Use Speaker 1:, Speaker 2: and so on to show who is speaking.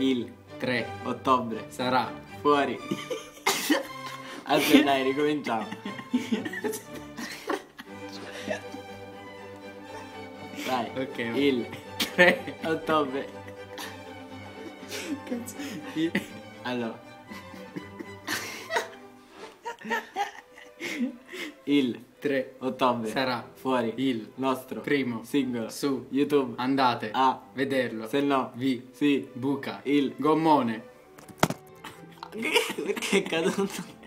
Speaker 1: Il
Speaker 2: 3
Speaker 1: ottobre
Speaker 2: sarà
Speaker 1: fuori. Aspetta, dai, ricominciamo. Dai,
Speaker 2: Ok, va.
Speaker 1: il
Speaker 2: 3
Speaker 1: ottobre.
Speaker 2: cazzo.
Speaker 1: Allora. Il
Speaker 2: 3
Speaker 1: ottobre
Speaker 2: sarà
Speaker 1: fuori
Speaker 2: il
Speaker 1: nostro
Speaker 2: primo
Speaker 1: singolo
Speaker 2: su
Speaker 1: YouTube.
Speaker 2: andate
Speaker 1: A
Speaker 2: vederlo.
Speaker 1: se no
Speaker 2: Vi
Speaker 1: si
Speaker 2: buca
Speaker 1: il
Speaker 2: gommone.
Speaker 1: perché è caduto?